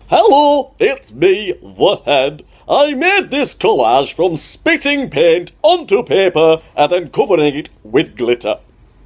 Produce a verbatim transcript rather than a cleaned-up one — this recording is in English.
Hello, it's me, the Head. I made this collage from spitting paint onto paper and then covering it with glitter.